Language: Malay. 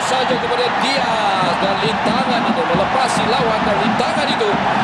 saja kepada Diaz dan lintangan itu melepasi lawan dan lintangan itu